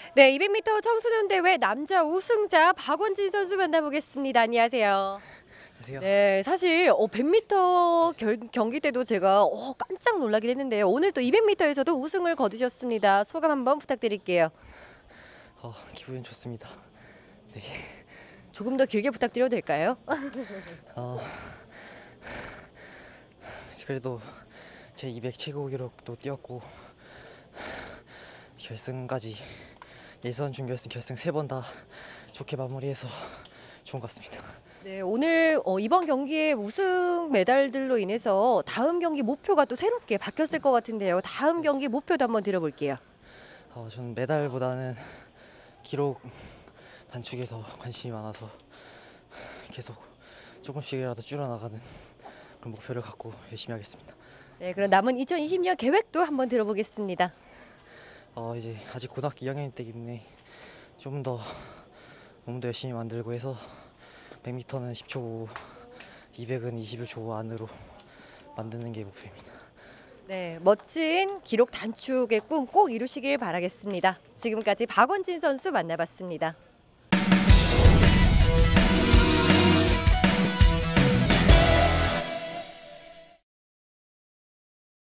네, 200m 청소년 대회 남자 우승자 박원진 선수 만나보겠습니다. 안녕하세요. 안녕하세요. 네, 사실 100m 경기 때도 제가 깜짝 놀라긴 했는데요. 오늘 또 200m에서도 우승을 거두셨습니다. 소감 한번 부탁드릴게요. 기분 좋습니다. 네. 조금 더 길게 부탁드려도 될까요? 그래도 제 200 최고 기록도 뛰었고 결승까지 예선, 준결승, 결승 3번 다 좋게 마무리해서 좋은 것 같습니다. 네, 오늘 이번 경기의 우승 메달들로 인해서 다음 경기 목표가 또 새롭게 바뀌었을 것 같은데요. 다음 경기 목표도 한번 들어볼게요. 저는 메달보다는 기록 단축에 더 관심이 많아서 계속 조금씩이라도 줄여나가는 그런 목표를 갖고 열심히 하겠습니다. 네, 그럼 남은 2020년 계획도 한번 들어보겠습니다. 이제 아직 고등학교 2학년 때기 때문에 좀 더 몸도 열심히 만들고 해서 100m는 10초 5, 200은 21초 안으로 만드는 게 목표입니다. 네, 멋진 기록 단축의 꿈 꼭 이루시길 바라겠습니다. 지금까지 박원진 선수 만나봤습니다.